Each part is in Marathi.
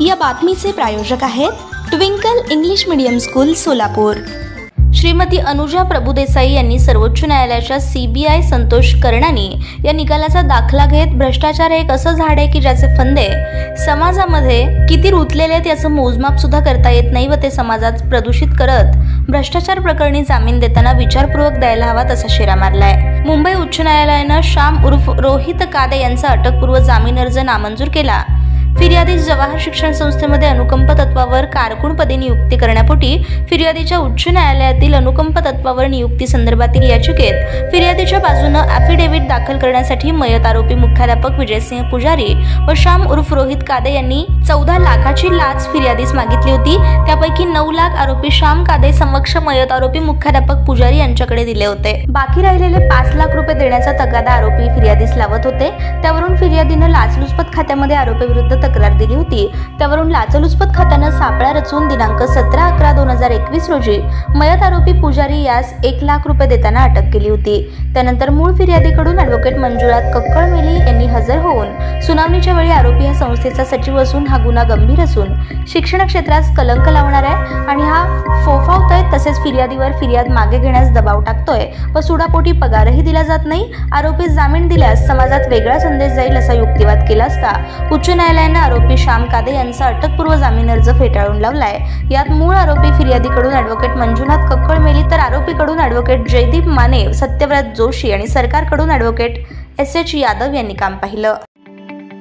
या बातमीचे प्रायोजक आहेत Twinkle English medium school Solapur. Shrimati Anuja Prabhudesai यांनी सर्वोच्च न्यायालयाच्या CBI संतोष कर्णानी या निकालाचा दाखला घेत भ्रष्टाचार हे एक असं झाड आहे की ज्याचे फंदे समाजामध्ये किती रुतलेले आहेत याचं मोजमाप सुद्धा करता येत नाही व ते समाजात प्रदूषित करत भ्रष्टाचार प्रकरणी जामीन देताना विचारपूर्वक द्यायला हवा तसा शेरा मारलाय। मुंबई उच्च न्यायालयानं श्याम उर्फ रोहित कादे यांचा अटकपूर्व जामीन अर्ज नामंजूर केला। फिर्यादी जवाहर शिक्षण संस्थेमध्ये अनुकंप तत्वावर कारकून पदी नियुक्ती करण्यापोटी फिर्यादीच्या उच्च न्यायालयातील अनुकंप तत्वावर नियुक्ती संदर्भातील याचिकेत फिर्यादीच्या बाजूने ॲफिडेव्हिट दाखल करण्यासाठी मयत आरोपी मुख्याध्यापक विजयसिंह पुजारी व श्याम उर्फ रोहित कादे यांनी 14 लाखाची लाच फिर्यादीस मागितली होती। त्यापैकी 9 लाख आरोपी श्याम कादे समक्ष मयत आरोपी मुख्याध्यापक पुजारी यांच्याकडे दिले होते। बाकी राहिलेले 5 लाख रुपये देण्याचा तगादा आरोपी फिर्यादीस लावत होते। त्यावरून फिर्यादीने लाचलुचपत खात्यामध्ये आरोपीविरुद्ध तक्रार दिली होती। त्यावरून लाचलुचपत खात्याने सापळा रचून दिनांक 17/11/2021 रोजी मयत आरोपी पुजारी यास 1 लाख रुपये देताना अटक केली होती। त्यानंतर मूळ फिर्यादीकडून ॲडव्होकेट मंजुळा कक्कळमेली यांनी हजर होऊन सुनावणीच्या वेळी आरोपी हा संस्थेचा सचिव असून हा गुन्हा गंभीर असून शिक्षण क्षेत्रात कलंक लावणार आहे आणि हा फोफावतोय तसेच फिर्यादीवर फिर्याद मागे घेण्यास दबाव टाकतोय व सुडापोटी पगारही दिला जात नाही। आरोपी जामीन दिल्यास समाजात वेगळा संदेश जाईल असा युक्तिवाद केला असता उच्च न्यायालयाने आरोपी श्याम कादे यांचा अटकपूर्व जामीन अर्ज फेटाळून लावलाय। यात मूळ आरोपी फिर्यादीकडून ॲडव्होकेट मंजुनाथ कक्कळमेली तर आरोपीकडून ॲडव्होकेट जयदीप माने, सत्यव्रत जोशी आणि सरकारकडून ॲडव्होकेट SH यादव यांनी काम पाहिलं।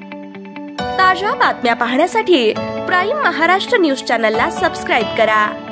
ताज्या बातम्या पाहण्यासाठी प्राईम महाराष्ट्र न्यूज चॅनलला सबस्क्राईब करा।